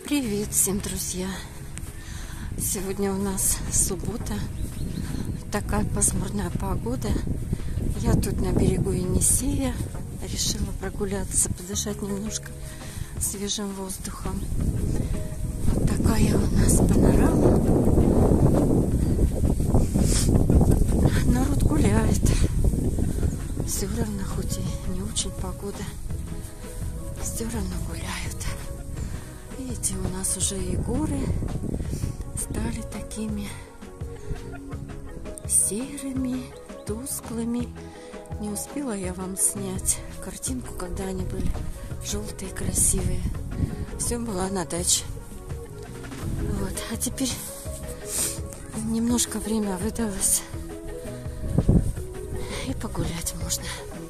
Привет всем, друзья! Сегодня у нас суббота, такая пасмурная погода. Я тут на берегу Енисея решила прогуляться, подышать немножко свежим воздухом. Вот такая у нас панорама. Народ гуляет. Все равно, хоть и не очень погода, все равно гуляют. Видите, у нас уже и горы стали такими серыми, тусклыми. Не успела я вам снять картинку, когда они были желтые, красивые. Все было на даче. Вот. А теперь немножко время выдалось, и погулять можно.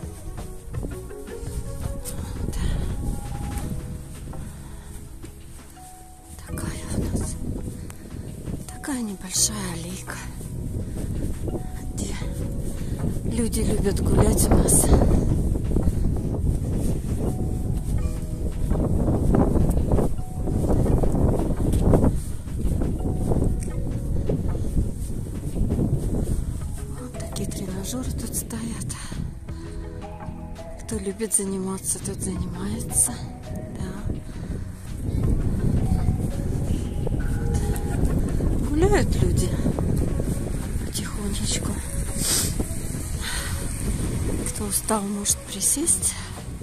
Такая небольшая аллейка, где люди любят гулять у нас. Вот такие тренажеры тут стоят. Кто любит заниматься, тот занимается. Гуляют люди потихонечку. Кто устал, может присесть.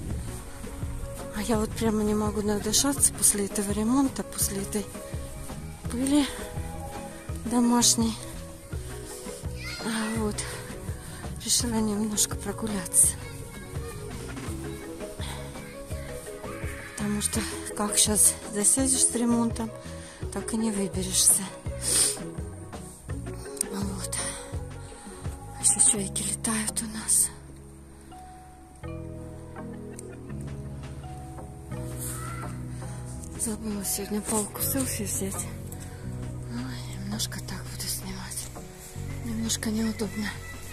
А я вот прямо не могу надышаться после этого ремонта, после этой пыли домашней. Вот. Решила немножко прогуляться. Потому что как сейчас засядешь с ремонтом, так и не выберешься. Вот. Еще чайки летают у нас. Забыла сегодня палку селфи взять. Ой, немножко так буду снимать. Немножко неудобно.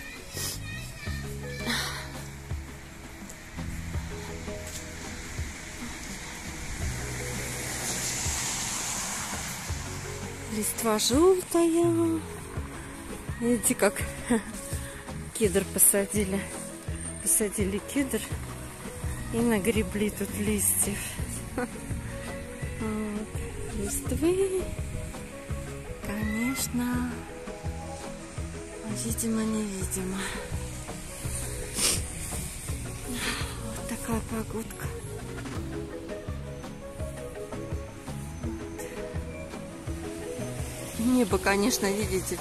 Листва желтая. Видите, как кедр посадили. Посадили кедр и нагребли тут листьев. Вот. Листвы, конечно, видимо-невидимо. Вот такая погодка. Небо, конечно, видите,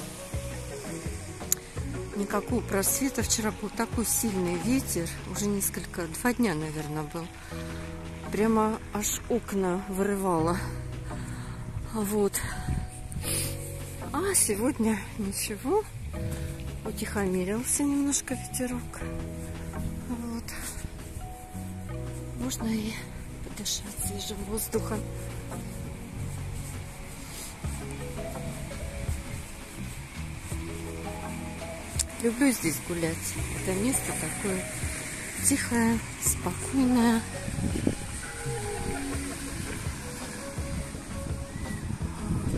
никакого просвета. Вчера был такой сильный ветер, уже 2 дня, наверное, был. Прямо аж окна вырывало. Вот. А сегодня ничего. Утихомирился немножко ветерок. Вот. Можно и подышать свежим воздухом. Люблю здесь гулять. Это место такое тихое, спокойное. Вот.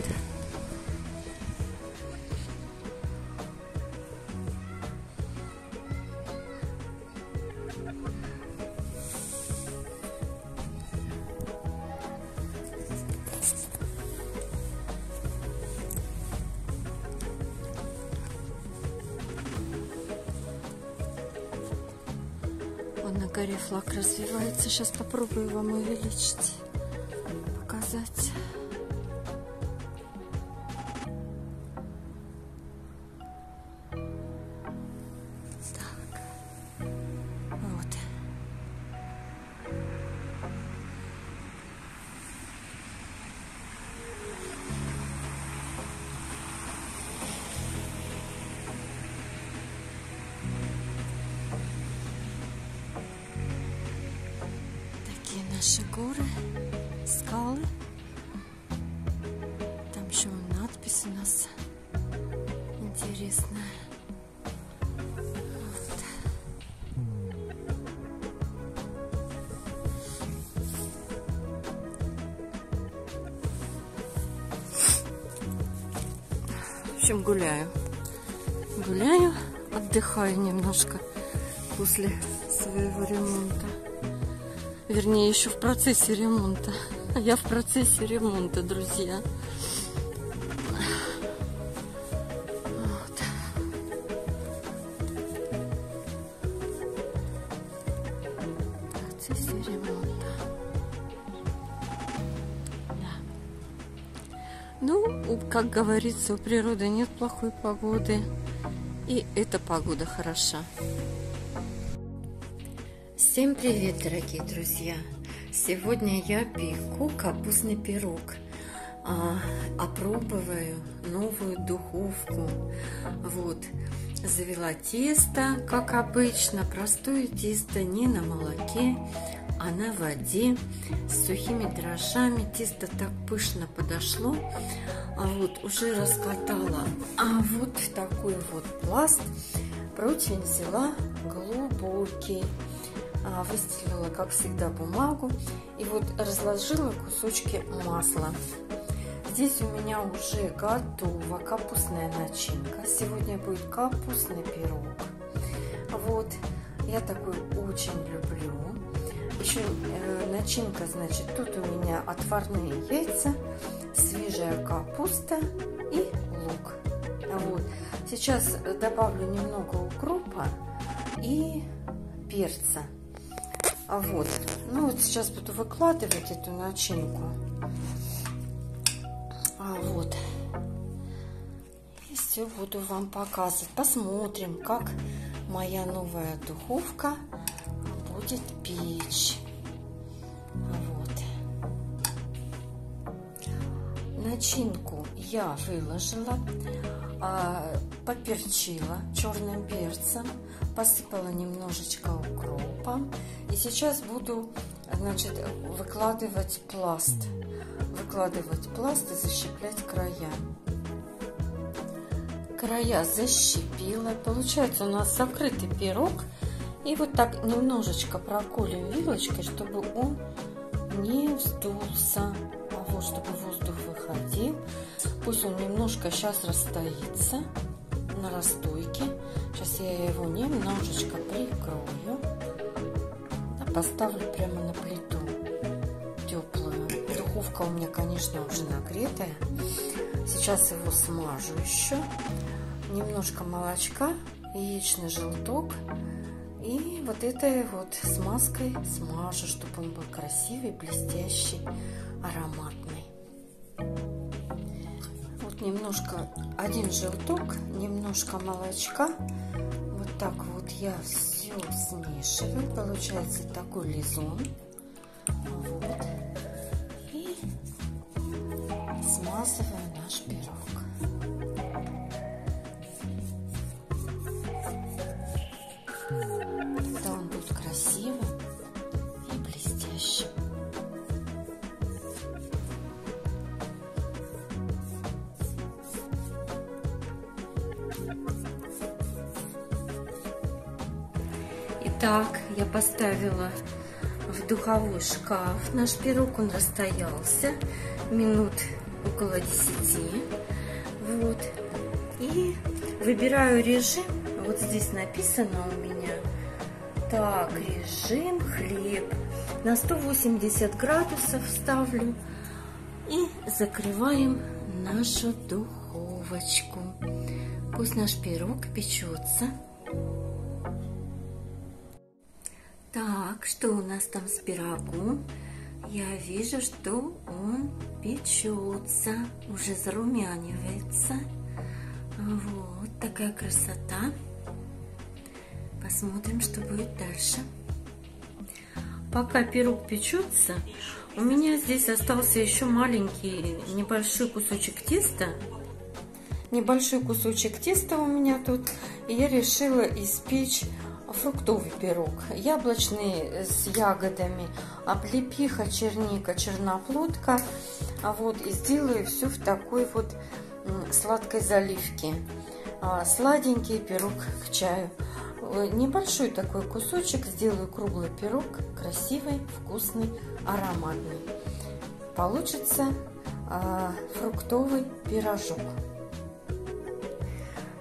На горе флаг развивается. Сейчас попробую вам увеличить, показать. Так. Вот. Наши горы, скалы. Там еще надпись у нас интересная. Вот. общем, гуляю. Гуляю, отдыхаю немножко после своего ремонта. Вернее, еще в процессе ремонта. Я в процессе ремонта, друзья. Вот. В процессе ремонта. Да. Ну, как говорится, у природы нет плохой погоды. И эта погода хороша. Всем привет, дорогие друзья! Сегодня я пеку капустный пирог. Опробую новую духовку. Вот. Завела тесто, как обычно. Простое тесто, не на молоке, а на воде. С сухими дрожжами. Тесто так пышно подошло. Вот, уже раскатала. Вот такой вот пласт. Противень взяла глубокий. Выстелила, как всегда, бумагу. И вот разложила кусочки масла. Здесь у меня уже готова капустная начинка. Сегодня будет капустный пирог. Вот. Я такой очень люблю. Еще начинка, значит, тут у меня отварные яйца, свежая капуста и лук. Вот. Сейчас добавлю немного укропа и перца. Вот. Ну вот сейчас буду выкладывать эту начинку. Вот. И все буду вам показывать. Посмотрим, как моя новая духовка будет печь. Вот. Начинку я выложила, поперчила черным перцем, посыпала немножечко укропом. И сейчас буду, значит, выкладывать пласт и защиплять края. Края защипила. Получается у нас закрытый пирог. И вот так немножечко проколем вилочкой, чтобы он не вздулся. Вот, чтобы воздух выходил. Пусть он немножко сейчас расстоится на расстойке. Сейчас я его немножечко прикрою. Поставлю прямо на плиту теплую. Духовка у меня, конечно, уже нагретая. Сейчас его смажу еще. Немножко молочка, яичный желток. И вот этой вот смазкой смажу, чтобы он был красивый, блестящий, ароматный. Вот немножко, один желток, немножко молочка. Вот так вот я все смешиваю. Получается такой лизун. Вот. И смазываю наш пирог. Тогда он будет красивым и блестящим. Итак, я поставила в духовой шкаф наш пирог. Он расстоялся минут около 10. Вот. И выбираю режим. Вот здесь написано у меня. Так, режим хлеб. На 180 градусов ставлю. И закрываем нашу духовочку. Пусть наш пирог печется. Так, что у нас там с пирогом? Я вижу, что он печется, уже зарумянивается. Вот такая красота. Посмотрим, что будет дальше. Пока пирог печется, у меня здесь остался еще маленький, небольшой кусочек теста. Небольшой кусочек теста у меня тут. И я решила испечь фруктовый пирог. Яблочный с ягодами, облепиха, черника, черноплодка. Вот, и сделаю все в такой вот сладкой заливке. Сладенький пирог к чаю. Небольшой такой кусочек. Сделаю круглый пирог. Красивый, вкусный, ароматный. Получится фруктовый пирожок.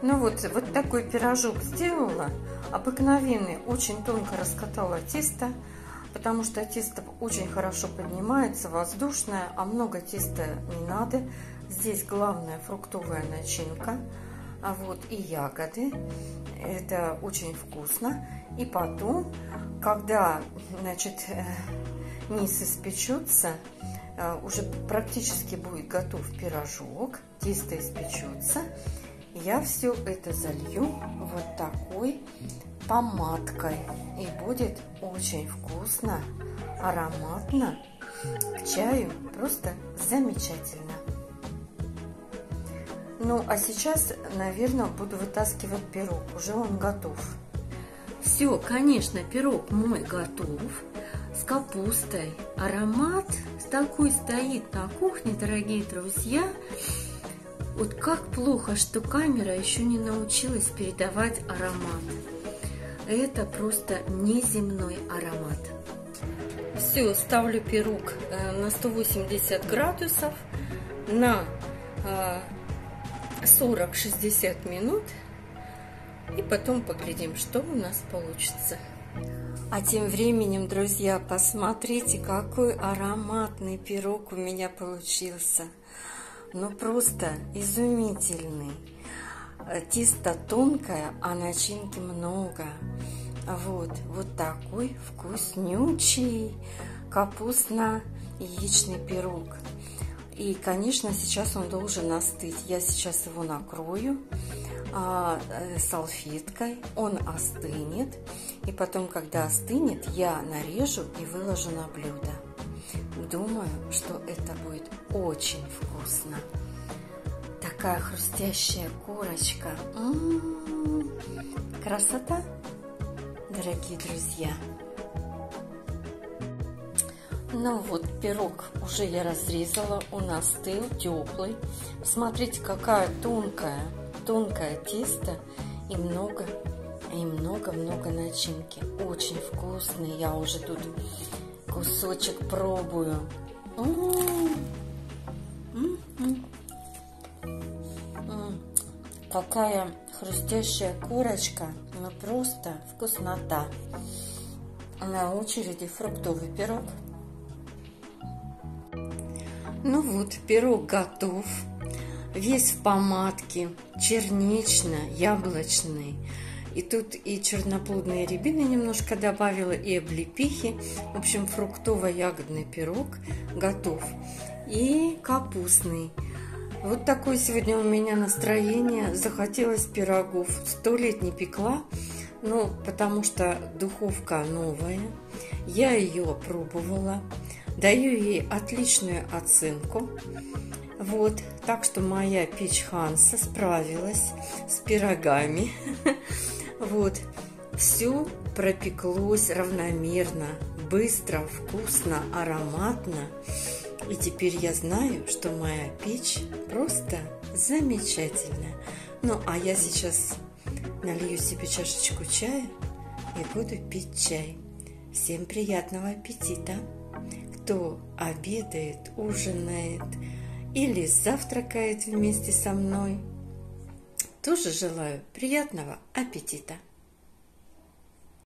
Ну вот такой пирожок сделала. Обыкновенный, очень тонко раскатала тесто, потому что тесто очень хорошо поднимается, воздушное, а много теста не надо. Здесь главная фруктовая начинка, а вот и ягоды. Это очень вкусно. И потом, когда, значит, низ испечется, уже практически будет готов пирожок, тесто испечется, я все это залью вот такой помадкой. И будет очень вкусно, ароматно, к чаю просто замечательно. Ну, а сейчас, наверное, буду вытаскивать пирог. Уже он готов. Все, конечно, пирог мой готов. С капустой. Аромат такой стоит на кухне, дорогие друзья. Вот как плохо, что камера еще не научилась передавать аромат. Это просто неземной аромат. Все, ставлю пирог на 180 градусов на 40-60 минут. И потом поглядим, что у нас получится. А тем временем, друзья, посмотрите, какой ароматный пирог у меня получился. Ну, просто изумительный. Тесто тонкое, а начинки много. Вот такой вкуснючий капустно-яичный пирог. И, конечно, сейчас он должен остыть. Я сейчас его накрою салфеткой, он остынет. И потом, когда остынет, я нарежу и выложу на блюдо. Думаю, что это будет очень вкусно. Такая хрустящая корочка. Красота, дорогие друзья. Ну вот, пирог уже я разрезала, он остыл, теплый. Смотрите, какая тонкое тесто и много начинки. Очень вкусный. Я уже тут кусочек пробую. Какая хрустящая корочка. Ну просто вкуснота. На очереди фруктовый пирог. Ну вот, пирог готов. Весь в помадке, чернично-яблочный. И тут и черноплодные рябины немножко добавила, и облепихи. В общем, фруктово-ягодный пирог готов. И капустный. Вот такое сегодня у меня настроение. Захотелось пирогов. 100 лет не пекла. Ну, потому что духовка новая. Я ее пробовала. Даю ей отличную оценку. Вот, так что моя печь Ханса справилась с пирогами. Вот, все пропеклось равномерно, быстро, вкусно, ароматно. И теперь я знаю, что моя печь просто замечательная. Ну, а я сейчас налью себе чашечку чая и буду пить чай. Всем приятного аппетита! Кто обедает, ужинает или завтракает вместе со мной, тоже желаю приятного аппетита!